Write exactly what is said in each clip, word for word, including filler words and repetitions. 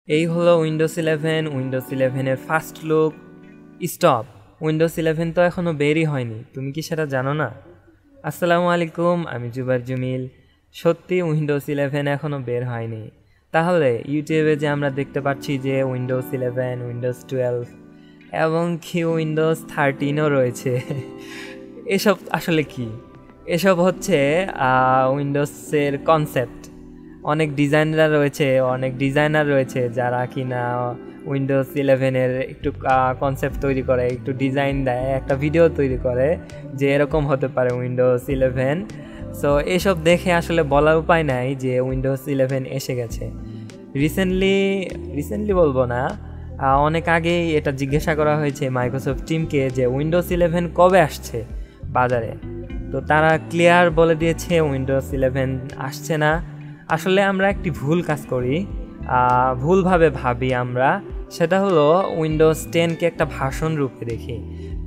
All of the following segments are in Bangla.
এই হলো উইন্ডোজ ইলেভেন উইন্ডোজ ইলেভেনের first look. Stop, Windows eleven তো এখনও বেরই হয়নি, তুমি কি সেটা জানো না? আসসালামু আলাইকুম, আমি জুবার জমিল। সত্যি উইন্ডোজ ইলেভেন এখনও বের হয়নি, তাহলে ইউটিউবে যে আমরা দেখতে পাচ্ছি যে উইন্ডোজ ইলেভেন, উইন্ডোজ টুয়েলভ এবং কি উইন্ডোজ থার্টিনও রয়েছে, এসব আসলে কি? এসব হচ্ছে উইন্ডোজের কনসেপ্ট। অনেক ডিজাইনার রয়েছে অনেক ডিজাইনার রয়েছে যারা কিনা উইন্ডোজ ইলেভেনের একটু কনসেপ্ট তৈরি করে, একটু ডিজাইন দেয়, একটা ভিডিও তৈরি করে যে এরকম হতে পারে উইন্ডোজ ইলেভেন। সো এসব দেখে আসলে বলার উপায় নাই যে উইন্ডোজ ইলেভেন এসে গেছে। রিসেন্টলি রিসেন্টলি বলবো না, অনেক আগেই এটা জিজ্ঞাসা করা হয়েছে মাইক্রোসফট টিমকে যে উইন্ডোজ ইলেভেন কবে আসছে বাজারে। তো তারা ক্লিয়ার বলে দিয়েছে উইন্ডোজ ইলেভেন আসছে না। আসলে আমরা একটি ভুল কাজ করি, ভুলভাবে ভাবি আমরা, সেটা হলো উইন্ডোজ টেনকে একটা ভার্সন রূপে দেখি।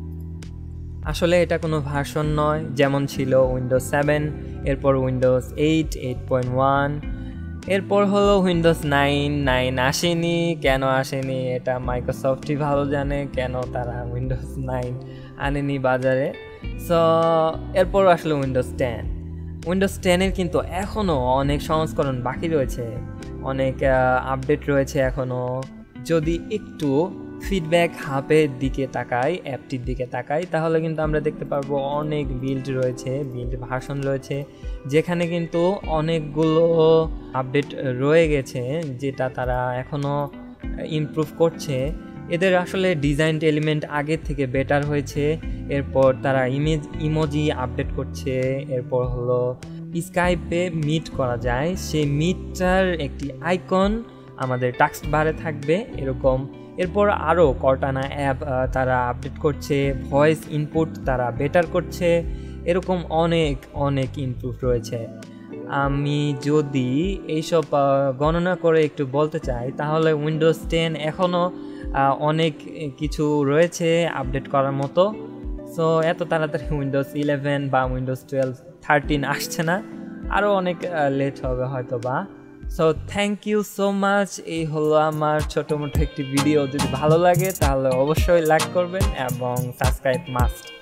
আসলে এটা কোনো ভার্সন নয়, যেমন ছিল উইন্ডোজ সেভেন, এরপর Windows eight, eight point one, এরপর হলো উইন্ডোজ নাইন। নাইন আসেনি, কেন আসেনি এটা মাইক্রোসফটই ভালো জানে, কেন তারা উইন্ডোজ নাইন আনেনি বাজারে। সো এরপর আসলে উইন্ডোজ টেন। উইন্ডোজ টেনের কিন্তু এখনও অনেক সংস্করণ বাকি রয়েছে, অনেক আপডেট রয়েছে এখনও। যদি একটু ফিডব্যাক হাবের দিকে তাকাই, অ্যাপটির দিকে তাকাই, তাহলে কিন্তু আমরা দেখতে পারবো অনেক বিল্ড রয়েছে, বিল্ড ভার্সন রয়েছে, যেখানে কিন্তু অনেকগুলো আপডেট রয়ে গেছে যেটা তারা এখনও ইমপ্রুভ করছে। এদের আসলে ডিজাইন এলিমেন্ট আগের থেকে বেটার হয়েছে। এরপর তারা ইমেজ ইমোজি আপডেট করছে। এরপর হলো স্কাইপে মিট করা যায়, সেই মিটটার একটি আইকন আমাদের টাস্ক বারে থাকবে এরকম। এরপর আরও কর্টানা অ্যাপ তারা আপডেট করছে, ভয়েস ইনপুট তারা বেটার করছে, এরকম অনেক অনেক ইনপুট রয়েছে। আমি যদি এইসব গণনা করে একটু বলতে চাই, তাহলে উইন্ডোজ টেন এখনও অনেক কিছু রয়েছে আপডেট করার মতো। সো এত তাড়াতাড়ি উইন্ডোজ ইলেভেন বা উইন্ডোজ টুয়েলভ, থার্টিন আসছে না, আরও অনেক লেট হবে হয়তো বা। So thank you so much. এই হলো আমার ছোটো মোটো একটি ভিডিও। যদি ভালো লাগে তাহলে অবশ্যই লাইক করবেন এবং সাবস্ক্রাইব মাস্ট।